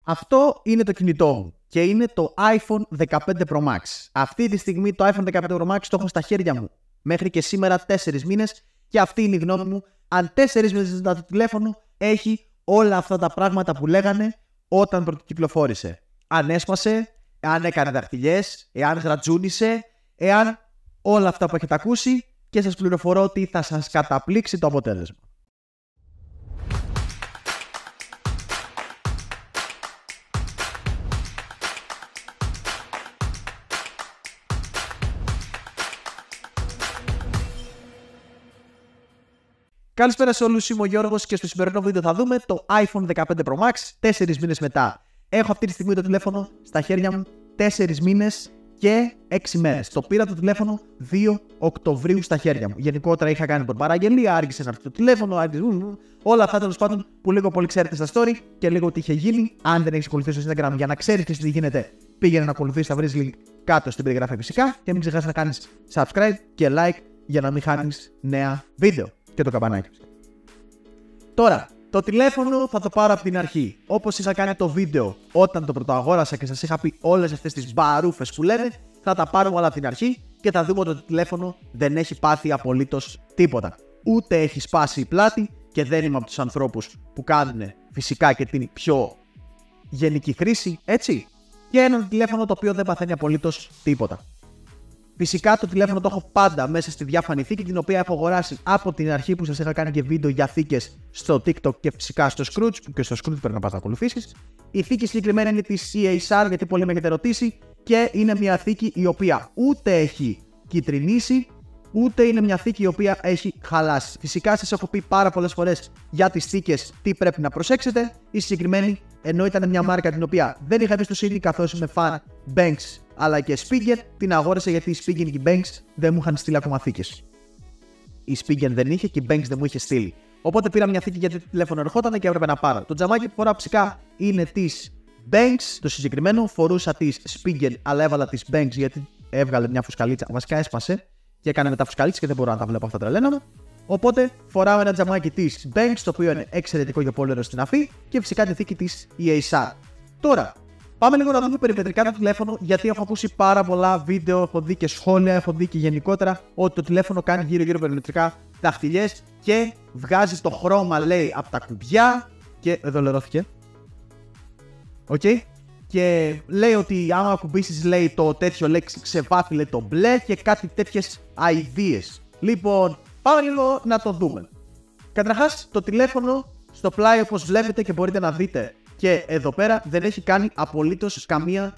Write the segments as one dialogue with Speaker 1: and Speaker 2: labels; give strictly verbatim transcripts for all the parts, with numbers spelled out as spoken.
Speaker 1: Αυτό είναι το κινητό μου και είναι το iPhone δεκαπέντε Pro Max. Αυτή τη στιγμή το iPhone δεκαπέντε Pro Max το έχω στα χέρια μου μέχρι και σήμερα τέσσερις μήνες και αυτή είναι η γνώμη μου. Αν τέσσερις μήνες μετά το τηλέφωνο έχει όλα αυτά τα πράγματα που λέγανε όταν πρωτοκυκλοφόρησε. Αν έσπασε, εάν έκανε δαχτυλιές, εάν γρατζούνισε, εάν όλα αυτά που έχετε ακούσει, και σας πληροφορώ ότι θα σας καταπλήξει το αποτέλεσμα. Καλησπέρα σε όλους, είμαι ο Γιώργος και στο σημερινό βίντεο θα δούμε το iPhone δεκαπέντε Pro Max τέσσερις μήνες μετά. Έχω αυτή τη στιγμή το τηλέφωνο στα χέρια μου τέσσερις μήνες και έξι μέρες. Το πήρα το τηλέφωνο δύο Οκτωβρίου στα χέρια μου. Γενικότερα είχα κάνει παραγγελία, άργησε να έρθει το τηλέφωνο, άργησε... όλα αυτά τέλος πάντων που λίγο πολύ ξέρετε στα story και λίγο τι είχε γίνει. Αν δεν έχεις ακολουθήσει στο Instagram για να ξέρεις και τι γίνεται, πήγαινε να ακολουθήσεις, θα βρεις link κάτω στην περιγραφή φυσικά. Και μην ξεχάσεις να κάνεις subscribe και like για να μην χάνεις νέα βίντεο. Και το καμπανάκι. Τώρα, το τηλέφωνο θα το πάρω από την αρχή. Όπως είχα κάνει το βίντεο όταν το πρωτοαγόρασα και σας είχα πει όλες αυτές τις μπαρούφες που λένε, θα τα πάρουμε όλα από την αρχή και θα δούμε ότι το τηλέφωνο δεν έχει πάθει απολύτως τίποτα. Ούτε έχει σπάσει η πλάτη και δεν είμαι από τους ανθρώπους που κάνουν φυσικά και την πιο γενική χρήση, έτσι. Και ένα τηλέφωνο το οποίο δεν παθαίνει απολύτως τίποτα. Φυσικά το τηλέφωνο το έχω πάντα μέσα στη διάφανη θήκη, την οποία έχω αγοράσει από την αρχή που σας είχα κάνει και βίντεο για θήκες στο TikTok και φυσικά στο Scrooge, που και στο Scrooge πρέπει να πας να ακολουθήσεις. Η θήκη συγκεκριμένα είναι της σι έιτς αρ, γιατί πολλοί με έχετε ρωτήσει, και είναι μια θήκη η οποία ούτε έχει κυτρινήσει, ούτε είναι μια θήκη η οποία έχει χαλάσει. Φυσικά σας έχω πει πάρα πολλές φορές για τις θήκες τι πρέπει να προσέξετε. Η συγκεκριμένη, ενώ ήταν μια μάρκα την οποία δεν είχα εμπιστοσύνη καθώς είμαι φαν Banks αλλά και Spigen, την αγόρασα γιατί η Spigen και η Banks δεν μου είχαν στείλει ακόμα θήκες. Η Spigen δεν είχε και η Banks δεν μου είχε στείλει. Οπότε πήρα μια θήκη γιατί το τηλέφωνο ερχόταν και έπρεπε να πάρω. Το τζαμάκι που φοράω φυσικά είναι της Banks, το συγκεκριμένο. Φορούσα της Spigen αλλά έβαλα της Banks γιατί έβγαλε μια φουσκαλίτσα. Βασικά έσπασε και έκανε μετά φουσκαλίτσα και δεν μπορώ να τα βλέπω αυτά τρελαίνομαι. Οπότε φοράω ένα τζαμάκι της Banks, το οποίο είναι εξαιρετικό για πολύ ωραίο στην αφή, και φυσικά τη θήκη της σι έιτς αρ. Τώρα, πάμε λίγο να δούμε περιμετρικά το τηλέφωνο, γιατί έχω ακούσει πάρα πολλά βίντεο, έχω δει και σχόλια, έχω δει και γενικότερα ότι το τηλέφωνο κάνει γύρω-γύρω περιμετρικά δαχτυλιές και βγάζει το χρώμα, λέει, από τα κουμπιά. Και εδώ λερώθηκε. Οκ. Okay. Και λέει ότι άμα ακουμπήσεις, λέει, το τέτοιο λέξη ξεβάφει, λέει, το μπλε και κάτι τέτοιες αηδίες. Λοιπόν, πάμε λίγο να το δούμε. Καταρχάς, το τηλέφωνο στο πλάι, όπως βλέπετε και μπορείτε να δείτε και εδώ πέρα, δεν έχει κάνει απολύτως καμία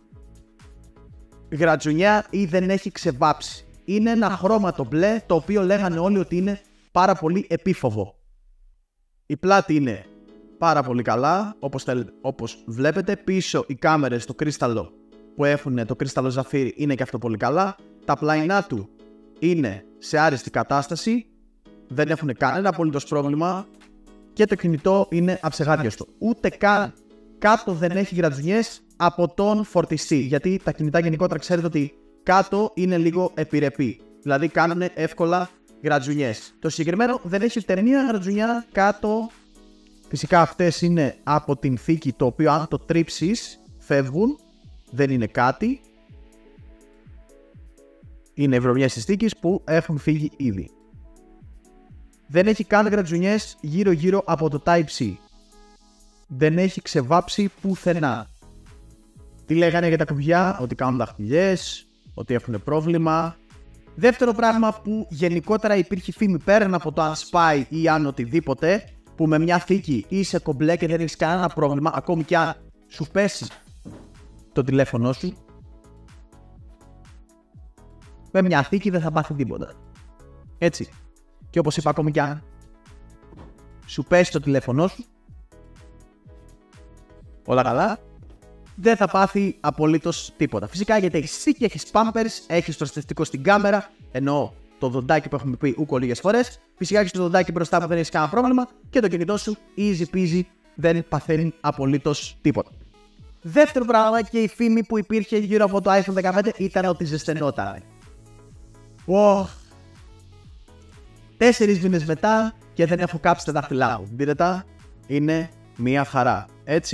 Speaker 1: γρατζουνιά ή δεν έχει ξεβάψει. Είναι ένα χρώμα το μπλε, το οποίο λέγανε όλοι ότι είναι πάρα πολύ επίφοβο. Η πλάτη είναι πάρα πολύ καλά, όπως, θέλετε, όπως βλέπετε. Πίσω οι κάμερες, το κρίσταλο που έχουν, το κρίσταλο ζαφύρι, είναι και αυτό πολύ καλά. Τα πλαϊνά του είναι σε άριστη κατάσταση, δεν έχουν κανένα απολύτως πρόβλημα και το κινητό είναι αψεγάδιαστο. Ούτε καν κάτω δεν έχει γρατζουνιές από τον φορτιστή, γιατί τα κινητά γενικότερα ξέρετε ότι κάτω είναι λίγο επιρρεπή, δηλαδή κάνουν εύκολα γρατζουνιές. Το συγκεκριμένο δεν έχει ούτε μία γρατζουνιά κάτω. Φυσικά αυτές είναι από την θήκη, το οποίο αν το τρίψεις φεύγουν, δεν είναι κάτι. Είναι βρωμιές της θήκης που έχουν φύγει ήδη. Δεν έχει καν γρατζουνιές γύρω γύρω από το Type-C. Δεν έχει ξεβάψει πουθενά. Τι λέγανε για τα κουμπιά, ότι κάνουν δαχτυλιές, ότι έχουν πρόβλημα. Δεύτερο πράγμα που γενικότερα υπήρχε φήμη πέραν από το αν σπάει ή αν οτιδήποτε, που με μια θήκη είσαι κομπλέ και δεν έχεις κανένα πρόβλημα, ακόμη και αν σου πέσει το τηλέφωνο σου, με μια θήκη δεν θα πάθει τίποτα. Έτσι. Και όπως είπα, ακόμη και αν σου πέσει το τηλέφωνο σου, όλα καλά, δεν θα πάθει απολύτως τίποτα. Φυσικά γιατί έχεις θήκη, έχεις pampers, έχεις προστατευτικό στην κάμερα, ενώ το δοντάκι που έχουμε πει ούκο λίγες φορές. Φυσικά έχεις το δοντάκι μπροστά που δεν έχεις κανένα πρόβλημα και το κινητό σου easy peasy, δεν παθαίνει απολύτως τίποτα. Δεύτερο πράγμα, και η φήμη που υπήρχε γύρω από το iPhone δεκαπέντε ήταν ότι ζεσθενόταν. Wow. Τέσσερις μήνες μετά και δεν έχω κάψει τα δάχτυλά μου. Δείτε τα, είναι μία χαρά. Έτσι.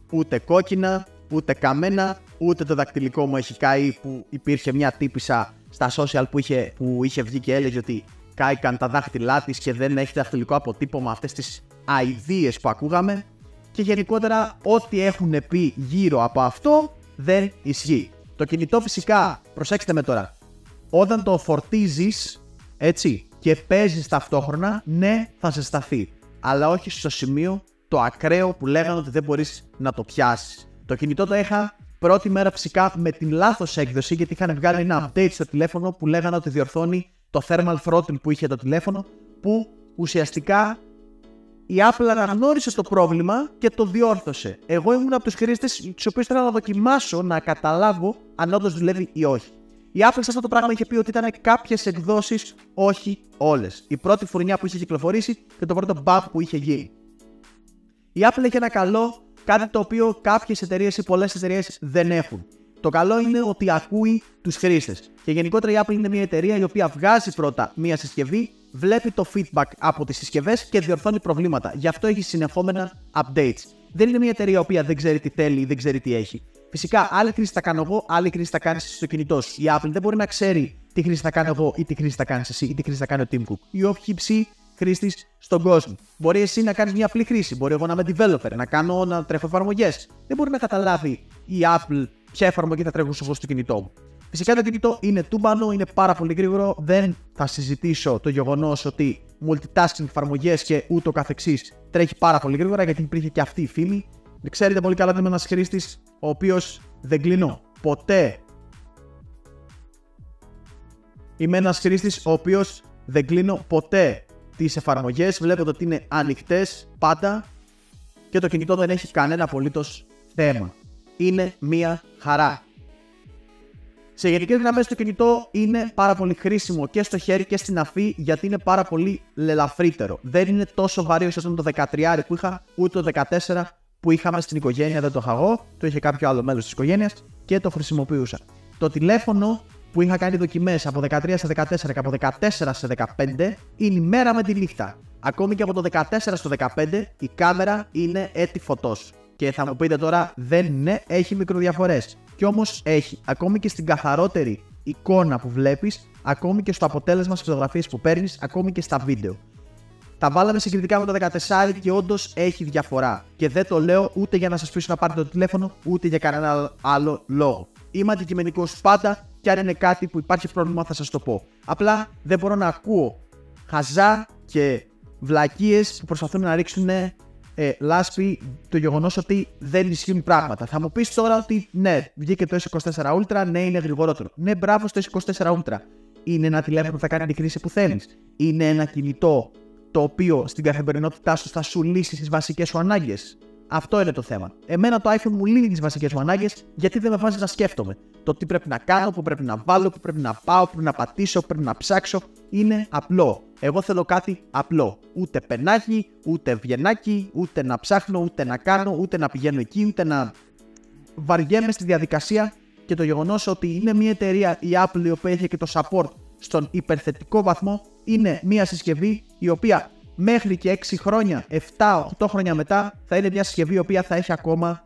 Speaker 1: ούτε κόκκινα, ούτε καμένα, ούτε το δακτυλικό μου έχει καεί που υπήρχε μια τύπισσα στα social που είχε, που είχε βγει και έλεγε ότι κάηκαν τα δάχτυλά της και δεν έχει δαχτυλικό αποτύπωμα, αυτές τις αηδίες που ακούγαμε. Και γενικότερα ό,τι έχουν πει γύρω από αυτό δεν ισχύει. Το κινητό φυσικά, προσέξτε με τώρα, όταν το φορτίζεις έτσι και παίζεις ταυτόχρονα, ναι θα σε σταθεί. Αλλά όχι στο σημείο το ακραίο που λέγανε ότι δεν μπορείς να το πιάσεις. Το κινητό το είχα πρώτη μέρα φυσικά με την λάθος έκδοση, γιατί είχαν βγάλει ένα update στο τηλέφωνο που λέγανε ότι διορθώνει το thermal throttle που είχε το τηλέφωνο, που ουσιαστικά η Apple αναγνώρισε το πρόβλημα και το διόρθωσε. Εγώ ήμουν από τους χρήστες τους οποίους ήθελα να δοκιμάσω να καταλάβω αν όντως δουλεύει ή όχι. Η Apple σε αυτό το πράγμα είχε πει ότι ήταν κάποιες εκδόσεις, όχι όλες. Η πρώτη φουρνιά που είχε κυκλοφορήσει και το πρώτο bump που είχε γίνει. Η Apple έχει ένα καλό, κάτι το οποίο κάποιες εταιρείες ή πολλές εταιρείες δεν έχουν. Το καλό είναι ότι ακούει τους χρήστες. Και γενικότερα η Apple είναι μια εταιρεία η οποία βγάζει πρώτα μια συσκευή, βλέπει το feedback από τις συσκευές και διορθώνει προβλήματα. Γι' αυτό έχει συνεχόμενα updates. Δεν είναι μια εταιρεία η οποία δεν ξέρει τι θέλει ή δεν ξέρει τι έχει. Φυσικά, άλλη χρήση θα κάνω εγώ, άλλη χρήση θα κάνει στο κινητό σου. Η Apple δεν μπορεί να ξέρει τι χρήση θα κάνω εγώ ή τι χρήση θα κάνει εσύ ή τι χρήση θα κάνει ο Tim Cook ή όποιοι ψη χρήστης στον κόσμο. Μπορεί εσύ να κάνει μια απλή χρήση. Μπορεί εγώ να είμαι developer, να κάνω να τρέχω εφαρμογές. Δεν μπορεί να καταλάβει η Apple ποια εφαρμογή θα τρέχω εγώ στο κινητό μου. Φυσικά το κινητό είναι τούμπανο, είναι πάρα πολύ γρήγορο. Δεν θα συζητήσω το γεγονός ότι multitasking εφαρμογές και ούτω καθεξής τρέχει πάρα πολύ γρήγορα, γιατί υπήρχε και αυτή η φήμη. Ξέρετε πολύ καλά ότι είμαι ένας χρήστης ο οποίος δεν κλείνω ποτέ. Είμαι ένας χρήστης ο οποίος δεν κλείνω ποτέ τις εφαρμογές. Βλέπετε ότι είναι ανοιχτές πάντα και το κινητό δεν έχει κανένα απολύτως θέμα. Είναι μία χαρά. Σε γενικές γραμμές το κινητό είναι πάρα πολύ χρήσιμο και στο χέρι και στην αφή, γιατί είναι πάρα πολύ ελαφρύτερο. Δεν είναι τόσο βαρύ όσο ήταν το δεκατρία που είχα, ούτε το δεκατέσσερα που είχαμε στην οικογένεια. Δεν το είχα εγώ, το είχε κάποιο άλλο μέλος της οικογένειας και το χρησιμοποιούσα. Το τηλέφωνο που είχα κάνει δοκιμές από δεκατρία σε δεκατέσσερα και από δεκατέσσερα σε δεκαπέντε είναι η μέρα με τη νύχτα. Ακόμη και από το δεκατέσσερα στο δεκαπέντε η κάμερα είναι έτη φωτός. Και θα μου πείτε τώρα, δεν είναι, έχει μικροδιαφορές. Κι όμως έχει. Ακόμη και στην καθαρότερη εικόνα που βλέπεις, ακόμη και στο αποτέλεσμα στις φωτογραφίες που παίρνεις, ακόμη και στα βίντεο. Τα βάλαμε συγκριτικά με το δεκατέσσερα και όντως έχει διαφορά. Και δεν το λέω ούτε για να σας πείσω να πάρετε το τηλέφωνο, ούτε για κανένα άλλο λόγο. Είμαι αντικειμενικός πάντα και αν είναι κάτι που υπάρχει πρόβλημα θα σας το πω. Απλά δεν μπορώ να ακούω χαζά και βλακίες που προσπαθούν να ρίξουν ε, λάσπη το γεγονός ότι δεν ισχύουν πράγματα. Θα μου πεις τώρα ότι ναι, βγήκε το ες είκοσι τέσσερα Ultra, ναι, είναι γρηγορότερο. Ναι, μπράβο στο ες είκοσι τέσσερα Ultra. Είναι ένα τηλέφωνο που θα κάνει την κρίση που θέλεις. Είναι ένα κινητό το οποίο στην καθημερινότητά σου θα σου λύσει τις βασικές σου ανάγκες. Αυτό είναι το θέμα. Εμένα το iPhone μου λύνει τις βασικές μου ανάγκες, γιατί δεν με βάζει να σκέφτομαι. Το τι πρέπει να κάνω, που πρέπει να βάλω, που πρέπει να πάω, που πρέπει να πατήσω, που πρέπει να ψάξω. Είναι απλό. Εγώ θέλω κάτι απλό. Ούτε πενάκι, ούτε βιενάκι, ούτε να ψάχνω, ούτε να κάνω, ούτε να πηγαίνω εκεί, ούτε να βαριέμαι στη διαδικασία. Και το γεγονός ότι είναι μια εταιρεία, η Apple, η οποία έχει και το support στον υπερθετικό βαθμό, είναι μια συσκευή η οποία μέχρι και έξι χρόνια, επτά οκτώ χρόνια μετά θα είναι μια συσκευή η οποία θα έχει ακόμα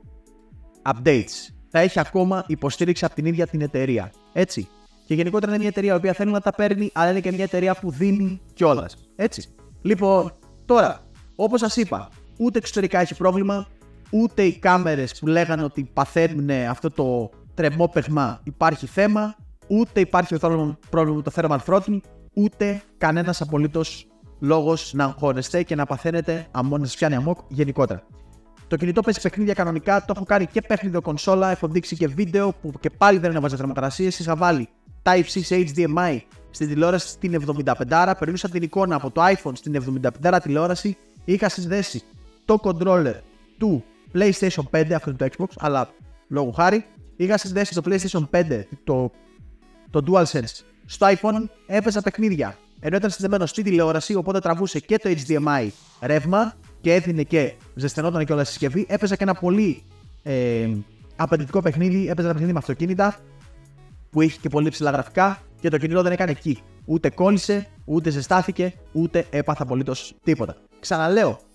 Speaker 1: updates. Θα έχει ακόμα υποστήριξη από την ίδια την εταιρεία. Έτσι. Και γενικότερα είναι μια εταιρεία η οποία θέλει να τα παίρνει, αλλά είναι και μια εταιρεία που δίνει κιόλας. Έτσι. Λοιπόν, τώρα, όπως σας είπα, ούτε εξωτερικά έχει πρόβλημα, ούτε οι κάμερες που λέγανε ότι παθαίνουν αυτό το τρεμόπαιγμα υπάρχει θέμα, ούτε υπάρχει πρόβλημα με το thermal throttle, ούτε κανένας απολύτως λόγος να αγχώνεστε και να παθαίνετε αμμο, να σας πιάνει αμόκ γενικότερα. Το κινητό παίζει παιχνίδια κανονικά, το έχω κάνει και παιχνίδιο κονσόλα, έχω δείξει και βίντεο που και πάλι δεν έβαζε θερμοκρασίες. Είχα βάλει Type-C σε έιτς ντι εμ άι στην τηλεόραση στην εβδομήντα πέντε, περνούσα την εικόνα από το iPhone στην εβδομήντα πέντε τηλεόραση, είχα συνδέσει το controller του PlayStation πέντε, αυτό είναι το Xbox, αλλά λόγω χάρη, είχα συνδέσει το PlayStation πέντε, το, το DualSense στο iPhone, έπαιζα παιχνίδια. Ενώ ήταν συνδεμένο στη τηλεόραση, οπότε τραβούσε και το έιτς ντι εμ άι ρεύμα και έδινε και ζεσθενόταν και όλα στη συσκευή. Έπαιζα και ένα πολύ ε, απαιτητικό παιχνίδι. Έπαιζα ένα παιχνίδι με αυτοκίνητα που είχε και πολύ ψηλά γραφικά και το κινητό δεν έκανε εκεί. Ούτε κόλλησε, ούτε ζεστάθηκε, ούτε έπαθα απολύτως τίποτα. Ξαναλέω,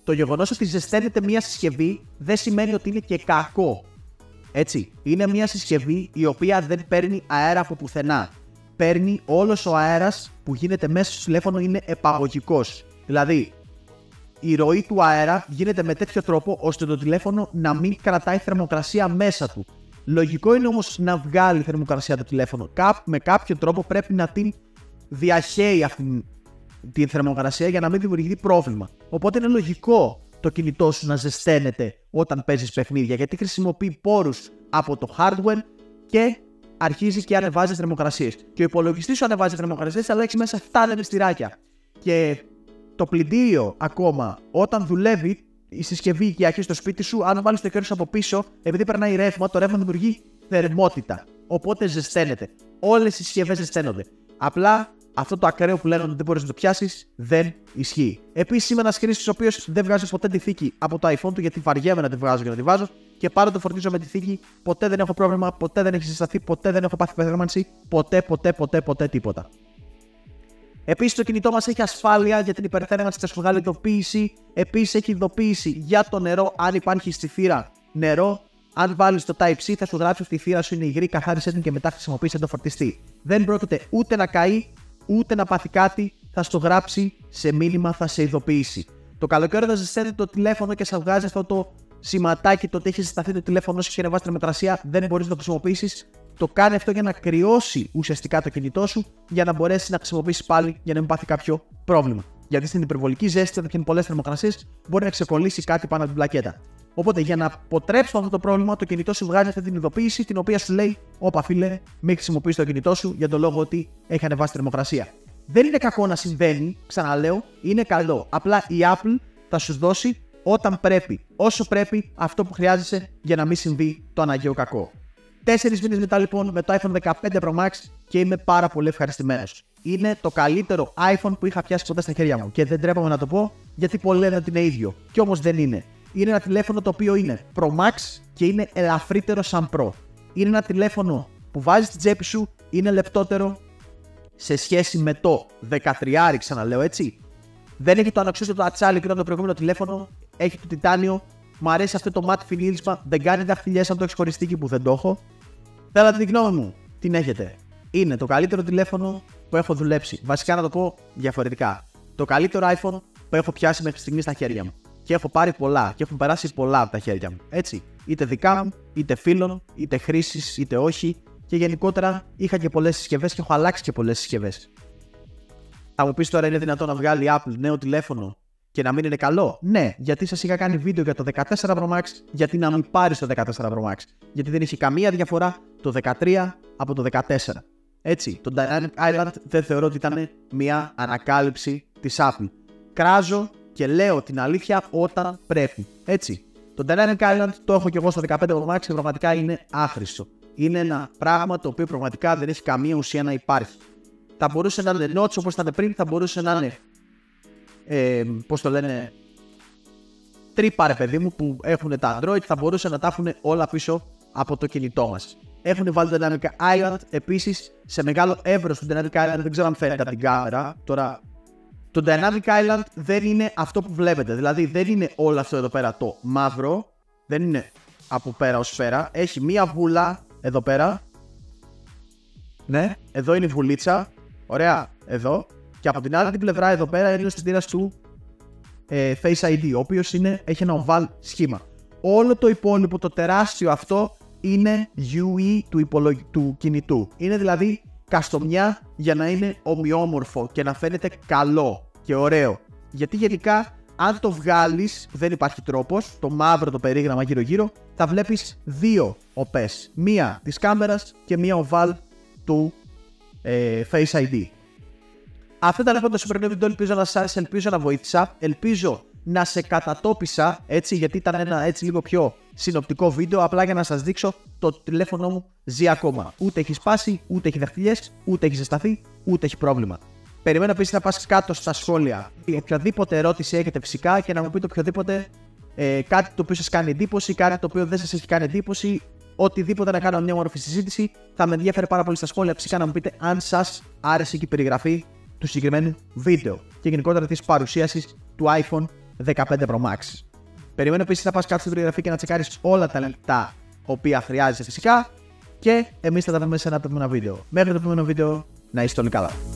Speaker 1: το γεγονός ότι ζεσταίνεται μια συσκευή δεν σημαίνει ότι είναι και κακό. Έτσι, είναι μια συσκευή η οποία δεν παίρνει αέρα από πουθενά. Παίρνει όλος ο αέρας που γίνεται μέσα στο τηλέφωνο, είναι επαγωγικός. Δηλαδή, η ροή του αέρα γίνεται με τέτοιο τρόπο ώστε το τηλέφωνο να μην κρατάει θερμοκρασία μέσα του. Λογικό είναι όμως να βγάλει θερμοκρασία το τηλέφωνο. Με κάποιο τρόπο πρέπει να την διαχέει αυτή την θερμοκρασία για να μην δημιουργεί πρόβλημα. Οπότε είναι λογικό το κινητό σου να ζεσταίνεται όταν παίζεις παιχνίδια, γιατί χρησιμοποιεί πόρους από το hardware και αρχίζει και ανεβάζει θερμοκρασίες. Και ο υπολογιστής σου ανεβάζει θερμοκρασίες, αλλά έχει μέσα επτά ανεμιστηράκια. Και το πλυντήριο ακόμα, όταν δουλεύει η συσκευή οικιακή στο σπίτι σου, αν βάλεις το χέρι σου από πίσω, επειδή περνάει ρεύμα, το ρεύμα δημιουργεί θερμότητα. Οπότε ζεσταίνεται. Όλες οι συσκευές ζεσταίνονται. Απλά αυτό το ακραίο που λένε ότι δεν μπορείς να το πιάσεις δεν ισχύει. Επίσης είμαι ένας χρήστης ο οποίος δεν βγάζει ποτέ τη θήκη από το iPhone του, γιατί βαριέμαι να τη βγάζω και να τη βάζω. Και πάντα το φορτίζω με τη θήκη. Ποτέ δεν έχω πρόβλημα, ποτέ δεν έχει ζεσταθεί, ποτέ δεν έχω πάθει υπερθέρμανση, ποτέ, ποτέ, ποτέ, ποτέ τίποτα. Επίσης το κινητό μας έχει ασφάλεια για την υπερθέρμανση, θα σου βγάλει ειδοποίηση. Επίσης έχει ειδοποίηση για το νερό, αν υπάρχει στη θύρα νερό. Αν βάλεις το Type-C θα σου γράψει ότι η θύρα σου είναι υγρή, καθάρισέ την και μετά χρησιμοποίησε το φορτιστή. Δεν πρόκειται ούτε να καεί, ούτε να πάθει κάτι, θα στο γράψει σε μήνυμα, θα σε ειδοποιήσει. Το καλοκαίρι θα ζεσταίνεται το τηλέφωνο και σα βγάζει αυτό το σηματάκι, το ότι έχει ζεσταθεί το τηλέφωνο σου και ανεβάσει θερμοκρασία, δεν μπορείς να το χρησιμοποιήσεις. Το κάνει αυτό για να κρυώσει ουσιαστικά το κινητό σου, για να μπορέσει να χρησιμοποιήσει πάλι για να μην πάθει κάποιο πρόβλημα. Γιατί στην υπερβολική ζέστη, όταν έχει πολλές θερμοκρασίες, μπορεί να ξεκολλήσει κάτι πάνω από την πλακέτα. Οπότε για να αποτρέψουμε αυτό το πρόβλημα, το κινητό σου βγάζει αυτή την ειδοποίηση, την οποία σου λέει: όπα φίλε, μην χρησιμοποιείς το κινητό σου για τον λόγο ότι έχει ανεβάσει θερμοκρασία. Δεν είναι κακό να συμβαίνει, ξαναλέω, είναι καλό. Απλά η Apple θα σου δώσει όταν πρέπει, όσο πρέπει, αυτό που χρειάζεσαι για να μην συμβεί το αναγκαίο κακό. Τέσσερις μήνες μετά λοιπόν με το iPhone δεκαπέντε Pro Max και είμαι πάρα πολύ ευχαριστημένος. Είναι το καλύτερο iPhone που είχα πιάσει ποτέ στα χέρια μου και δεν τρέπομαι να το πω γιατί πολλοί λένε ότι είναι ίδιο. Κι όμως δεν είναι. Είναι ένα τηλέφωνο το οποίο είναι Pro Max και είναι ελαφρύτερο σαν Pro. Είναι ένα τηλέφωνο που βάζεις στην τσέπη σου, είναι λεπτότερο σε σχέση με το δεκατρία, ξαναλέω έτσι. Δεν έχει το αναξιόστατο ατσάλι και το προηγούμενο τηλέφωνο, έχει το τιτάνιο. Μου αρέσει αυτό το matte φιλίλισμα, δεν κάνει δαχτυλιές αν το έχεις χωριστική που δεν το έχω. Θέλατε την γνώμη μου, την έχετε. Είναι το καλύτερο τηλέφωνο που έχω δουλέψει. Βασικά να το πω διαφορετικά. Το καλύτερο iPhone που έχω πιάσει μέχρι στιγμή στα χέρια μου. Και έχω πάρει πολλά και έχουν περάσει πολλά από τα χέρια μου. Έτσι. Είτε δικά μου, είτε φίλων, είτε χρήσης, είτε όχι. Και γενικότερα είχα και πολλές συσκευές και έχω αλλάξει και πολλές συσκευές. Θα μου πεις τώρα, είναι δυνατόν να βγάλει η Apple νέο τηλέφωνο και να μην είναι καλό? Ναι, γιατί σας είχα κάνει βίντεο για το δεκατέσσερα Pro Max, γιατί να μην πάρεις το δεκατέσσερα Pro Max. Γιατί δεν είχε καμία διαφορά το δεκατρία από το δεκατέσσερα. Έτσι, το Dynamic Island δεν θεωρώ ότι ήταν μια ανακάλυψη της Apple. Κράζω και λέω την αλήθεια όταν πρέπει. Έτσι, το Dynamic Island το έχω και εγώ στο δεκαπέντε Pro Max και πραγματικά είναι άχρηστο. Είναι ένα πράγμα το οποίο πραγματικά δεν έχει καμία ουσία να υπάρχει. Θα μπορούσε να είναι notch όπως ήταν πριν, θα μπορούσε να είναι. Ε, πώς το λένε, τρύπα ρε παιδί μου που έχουν τα Android, θα μπορούσαν να τα έχουν όλα πίσω από το κινητό μας. Έχουν βάλει το Dynamic Island επίσης σε μεγάλο εύρος του Dynamic Island, δεν ξέρω αν φαίνεται από την κάμερα. Τώρα, το Dynamic Island δεν είναι αυτό που βλέπετε, δηλαδή δεν είναι όλο αυτό εδώ πέρα το μαύρο, δεν είναι από πέρα ως πέρα, έχει μία βούλα εδώ πέρα. Ναι, εδώ είναι η βουλίτσα, ωραία, εδώ. Και από την άλλη την πλευρά εδώ πέρα είναι ο αισθητήρας του ε, Face άι ντι, ο οποίος είναι, έχει ένα oval σχήμα. Όλο το υπόλοιπο, το τεράστιο αυτό, είναι γιου ι του, υπολογ... του κινητού. Είναι δηλαδή καστομιά για να είναι ομοιόμορφο και να φαίνεται καλό και ωραίο. Γιατί γενικά αν το βγάλεις, δεν υπάρχει τρόπος, το μαύρο το περίγραμμα γύρω γύρω, θα βλέπεις δύο οπές. Μία της κάμερας και μία oval του ε, Face άι ντι. Αυτό ήταν λοιπόν το σημερινό βίντεο, ελπίζω να σας άρεσε, ελπίζω να βοήθησα, ελπίζω να σε κατατόπισα έτσι, γιατί ήταν ένα έτσι λίγο πιο συνοπτικό βίντεο, απλά για να σας δείξω το τηλέφωνο μου ζει ακόμα. Ούτε έχει σπάσει, ούτε έχει δαχτυλιές, ούτε έχει ζεσταθεί, ούτε έχει πρόβλημα. Περιμένω επίσης να πας κάτω στα σχόλια οποιαδήποτε ερώτηση έχετε φυσικά και να μου πείτε οποιοδήποτε ε, κάτι το οποίο σας κάνει εντύπωση, κάτι το οποίο δεν σας έχει κάνει εντύπωση, οτιδήποτε να κάνω μια μορφή συζήτηση. Θα με ενδιαφέρει πάρα πολύ στα σχόλια φυσικά να μου πείτε αν σας άρεσε και η περιγραφή του συγκεκριμένου βίντεο και γενικότερα της παρουσίασης του iPhone δεκαπέντε Pro Max. Περιμένω επίσης να πας κάτω στην περιγραφή και να τσεκάρεις όλα τα λεπτά οποία χρειάζεσαι φυσικά. Και εμείς θα τα δούμε σε ένα επόμενο βίντεο. Μέχρι το επόμενο βίντεο, να είστε όλοι καλά.